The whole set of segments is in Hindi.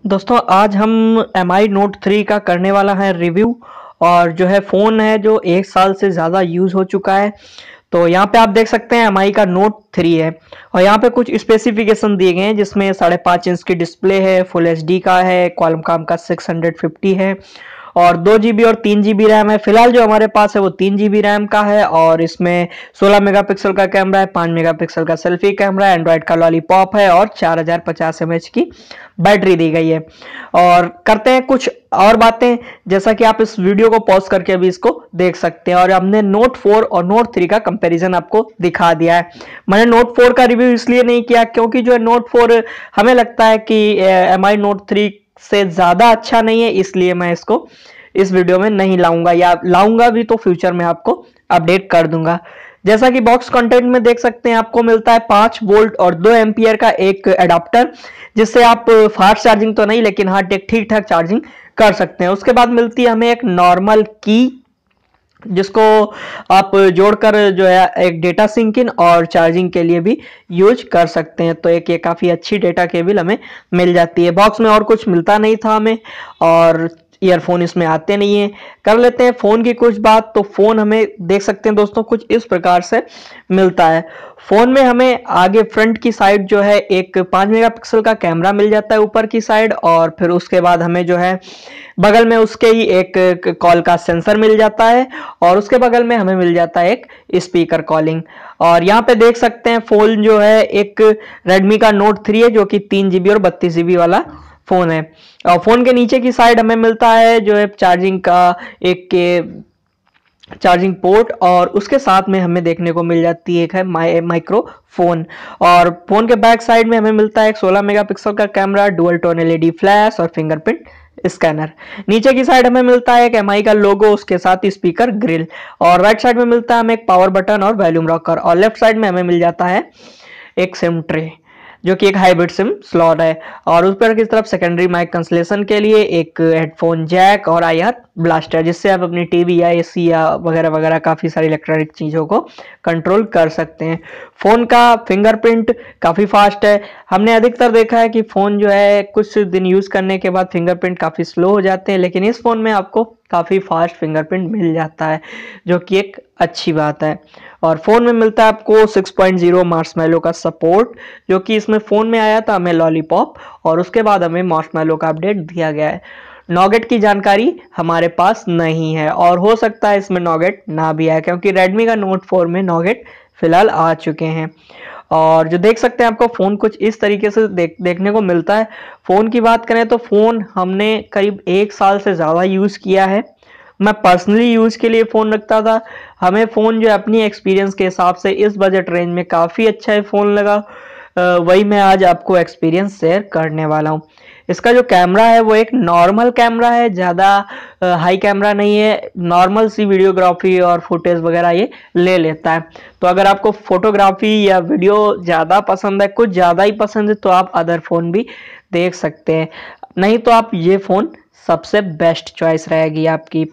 दोस्तों आज हम MI Note 3 का करने वाला है रिव्यू। और जो है फ़ोन है जो 1 साल से ज़्यादा यूज़ हो चुका है। तो यहाँ पे आप देख सकते हैं MI का Note 3 है और यहाँ पे कुछ स्पेसिफिकेशन दिए गए हैं जिसमें 5.5 इंच की डिस्प्ले है, फुल HD का है, Qualcomm का 650 है और 2 GB और 3 GB रैम है। फिलहाल जो हमारे पास है वो 3 GB रैम का है और इसमें 16 मेगापिक्सल का कैमरा है, 5 मेगापिक्सल का सेल्फी कैमरा है, एंड्रॉयड का लॉलीपॉप है और 4050 mAh की बैटरी दी गई है। और करते हैं कुछ और बातें, जैसा कि आप इस वीडियो को पॉज करके भी इसको देख सकते हैं। और हमने Note 4 और Note 3 का कंपैरिजन आपको दिखा दिया है। मैंने Note 4 का रिव्यू इसलिए नहीं किया क्योंकि जो है Note 4 हमें लगता है कि MI Note 3 से ज़्यादा अच्छा नहीं है, इसलिए मैं इसको इस वीडियो में नहीं लाऊंगा, या लाऊंगा भी तो फ्यूचर में आपको अपडेट कर दूंगा। जैसा कि बॉक्स कंटेंट में देख सकते हैं, आपको मिलता है 5 वोल्ट और 2 एम्पियर का एक एडाप्टर, जिससे आप फास्ट चार्जिंग तो नहीं लेकिन हाँ ठीक ठाक चार्जिंग कर सकते हैं। उसके बाद मिलती है हमें एक नॉर्मल की, जिसको आप जोड़कर जो है एक डेटा सिंक इन और चार्जिंग के लिए भी यूज कर सकते हैं। तो एक ये काफ़ी अच्छी डेटा केबल हमें मिल जाती है। बॉक्स में और कुछ मिलता नहीं था हमें, और ईयरफोन इसमें आते नहीं है। कर लेते हैं फ़ोन की कुछ बात। तो फ़ोन हमें देख सकते हैं दोस्तों कुछ इस प्रकार से मिलता है। फ़ोन में हमें आगे फ्रंट की साइड जो है एक 5 मेगापिक्सल का कैमरा मिल जाता है ऊपर की साइड, और फिर उसके बाद हमें जो है बगल में उसके ही एक कॉल का सेंसर मिल जाता है और उसके बगल में हमें मिल जाता है एक स्पीकर कॉलिंग। और यहाँ पे देख सकते हैं फ़ोन जो है एक Redmi का Note 3 है जो कि 3 GB और 32 GB वाला फ़ोन है। और फ़ोन के नीचे की साइड हमें मिलता है जो है चार्जिंग का एक चार्जिंग पोर्ट, और उसके साथ में हमें देखने को मिल जाती है एक है माइक्रोफोन। और फोन के बैक साइड में हमें मिलता है एक 16 मेगापिक्सल का camera, dual tone LED flash और फिंगरप्रिंट स्कैनर। नीचे की साइड हमें मिलता है एक MI का लोगो, उसके साथ ही स्पीकर ग्रिल। और राइट साइड में मिलता है हमें एक पावर बटन और वॉल्यूम रॉकर। और लेफ्ट साइड में हमें मिल जाता है एक सिम ट्रे जो कि एक हाइब्रिड सिम स्लॉट है। और ऊपर की तरफ सेकेंडरी माइक कंसलेशन के लिए एक हेडफोन जैक और IR ब्लास्टर, जिससे आप अपनी टीवी या AC या वगैरह वगैरह काफ़ी सारी इलेक्ट्रॉनिक चीज़ों को कंट्रोल कर सकते हैं। फ़ोन का फिंगरप्रिंट काफ़ी फास्ट है। हमने अधिकतर देखा है कि फ़ोन जो है कुछ दिन यूज़ करने के बाद फिंगरप्रिंट काफ़ी स्लो हो जाते हैं, लेकिन इस फ़ोन में आपको काफ़ी फास्ट फिंगरप्रिंट मिल जाता है, जो कि एक अच्छी बात है। और फ़ोन में मिलता है आपको 6.0 मार्शमैलो का सपोर्ट, जो कि इसमें फ़ोन में आया था हमें लॉलीपॉप और उसके बाद हमें मार्शमैलो का अपडेट दिया गया है। नॉगेट की जानकारी हमारे पास नहीं है और हो सकता है इसमें नॉगेट ना भी आए, क्योंकि Redmi का Note 4 में नॉगेट फिलहाल आ चुके हैं। और जो देख सकते हैं आपको फ़ोन कुछ इस तरीके से देखने को मिलता है। फ़ोन की बात करें तो फ़ोन हमने करीब 1 साल से ज़्यादा यूज़ किया है। मैं पर्सनली यूज़ के लिए फ़ोन रखता था। हमें फ़ोन जो अपनी एक्सपीरियंस के हिसाब से इस बजट रेंज में काफ़ी अच्छा है फ़ोन लगा। वही मैं आज आपको एक्सपीरियंस शेयर करने वाला हूँ। इसका जो कैमरा है वो एक नॉर्मल कैमरा है, ज़्यादा हाई कैमरा नहीं है। नॉर्मल सी वीडियोग्राफी और फुटेज वगैरह ये ले लेता है। तो अगर आपको फोटोग्राफी या वीडियो ज़्यादा पसंद है, कुछ ज़्यादा ही पसंद है, तो आप अदर फ़ोन भी देख सकते हैं, नहीं तो आप ये फ़ोन सबसे बेस्ट चॉइस रहेगी आपकी।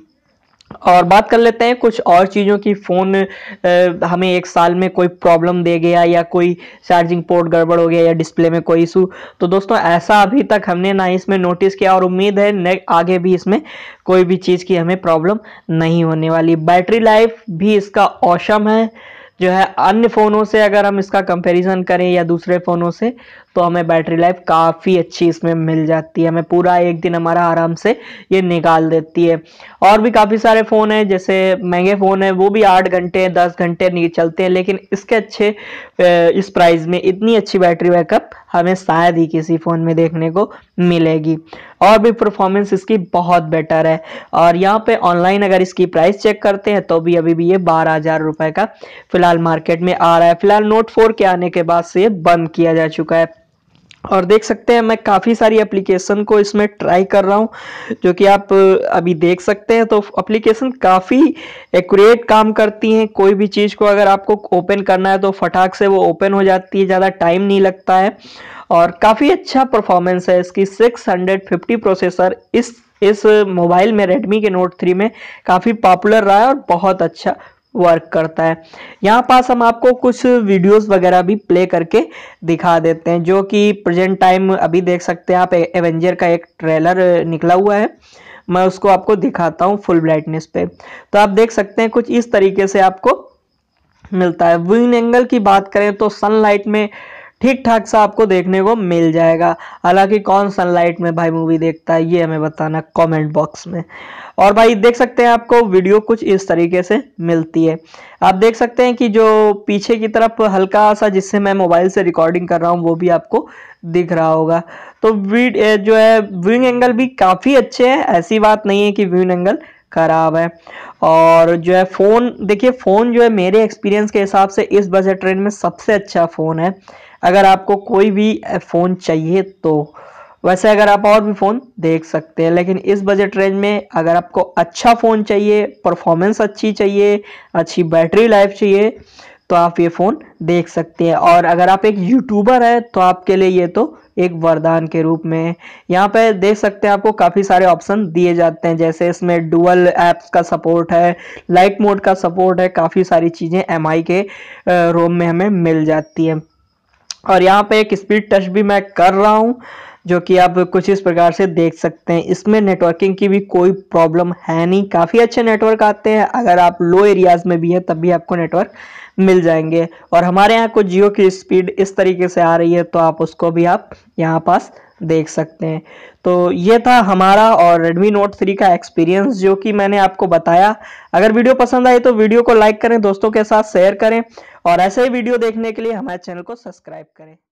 और बात कर लेते हैं कुछ और चीज़ों की। फ़ोन हमें 1 साल में कोई प्रॉब्लम दे गया या कोई चार्जिंग पोर्ट गड़बड़ हो गया या डिस्प्ले में कोई इशू, तो दोस्तों ऐसा अभी तक हमने ना इसमें नोटिस किया और उम्मीद है आगे भी इसमें कोई भी चीज़ की हमें प्रॉब्लम नहीं होने वाली। बैटरी लाइफ भी इसका ऑसम है, जो है अन्य फ़ोनों से अगर हम इसका कंपैरिजन करें या दूसरे फ़ोनों से, तो हमें बैटरी लाइफ काफ़ी अच्छी इसमें मिल जाती है। हमें पूरा एक दिन हमारा आराम से ये निकाल देती है। और भी काफ़ी सारे फ़ोन हैं, जैसे महंगे फ़ोन है वो भी 8 घंटे 10 घंटे नहीं चलते हैं, लेकिन इसके अच्छे इस प्राइस में इतनी अच्छी बैटरी बैकअप हमें शायद ही किसी फ़ोन में देखने को मिलेगी। और भी परफॉर्मेंस इसकी बहुत बेटर है। और यहाँ पे ऑनलाइन अगर इसकी प्राइस चेक करते हैं तो भी अभी भी ये 12,000 रुपये का फिलहाल मार्केट में आ रहा है। फिलहाल Note 4 के आने के बाद से ये बंद किया जा चुका है। और देख सकते हैं मैं काफ़ी सारी एप्लीकेशन को इसमें ट्राई कर रहा हूँ, जो कि आप अभी देख सकते हैं। तो एप्लीकेशन काफ़ी एक्यूरेट काम करती हैं। कोई भी चीज़ को अगर आपको ओपन करना है तो फटाक से वो ओपन हो जाती है, ज़्यादा टाइम नहीं लगता है। और काफ़ी अच्छा परफॉर्मेंस है इसकी। 650 प्रोसेसर इस मोबाइल में Redmi के Note 3 में काफ़ी पॉपुलर रहा है और बहुत अच्छा वर्क करता है। यहाँ पास हम आपको कुछ वीडियोस वगैरह भी प्ले करके दिखा देते हैं, जो कि प्रेजेंट टाइम अभी देख सकते हैं आप। एवेंजर का एक ट्रेलर निकला हुआ है, मैं उसको आपको दिखाता हूँ फुल ब्राइटनेस पे। तो आप देख सकते हैं कुछ इस तरीके से आपको मिलता है। व्यूइंग एंगल की बात करें तो सनलाइट में ठीक ठाक सा आपको देखने को मिल जाएगा। हालांकि कौन सनलाइट में भाई मूवी देखता है, ये हमें बताना कमेंट बॉक्स में। और भाई देख सकते हैं आपको वीडियो कुछ इस तरीके से मिलती है। आप देख सकते हैं कि जो पीछे की तरफ हल्का सा जिससे मैं मोबाइल से रिकॉर्डिंग कर रहा हूँ वो भी आपको दिख रहा होगा। तो जो है व्यूइंग एंगल भी काफ़ी अच्छे हैं, ऐसी बात नहीं है कि व्यूइंग एंगल खराब है। और जो है फ़ोन देखिए, फ़ोन जो है मेरे एक्सपीरियंस के हिसाब से इस बजट रेंज में सबसे अच्छा फ़ोन है। अगर आपको कोई भी फ़ोन चाहिए तो, वैसे अगर आप और भी फ़ोन देख सकते हैं, लेकिन इस बजट रेंज में अगर आपको अच्छा फ़ोन चाहिए, परफॉर्मेंस अच्छी चाहिए, अच्छी बैटरी लाइफ चाहिए, तो आप ये फ़ोन देख सकते हैं। और अगर आप एक यूट्यूबर हैं तो आपके लिए ये तो एक वरदान के रूप में। यहाँ पे देख सकते हैं आपको काफ़ी सारे ऑप्शन दिए जाते हैं, जैसे इसमें डुअल ऐप्स का सपोर्ट है, लाइट मोड का सपोर्ट है, काफ़ी सारी चीज़ें एमआई के रोम में हमें मिल जाती हैं। और यहाँ पे एक स्पीड टच भी मैं कर रहा हूँ, जो कि आप कुछ इस प्रकार से देख सकते हैं। इसमें नेटवर्किंग की भी कोई प्रॉब्लम है नहीं, काफ़ी अच्छे नेटवर्क आते हैं। अगर आप लो एरियाज़ में भी है तब भी आपको नेटवर्क मिल जाएंगे। और हमारे यहाँ कुछ जियो की स्पीड इस तरीके से आ रही है, तो आप उसको भी आप यहाँ पास देख सकते हैं। तो ये था हमारा और Redmi Note 3 का एक्सपीरियंस, जो कि मैंने आपको बताया। अगर वीडियो पसंद आई तो वीडियो को लाइक करें, दोस्तों के साथ शेयर करें, और ऐसे ही वीडियो देखने के लिए हमारे चैनल को सब्सक्राइब करें।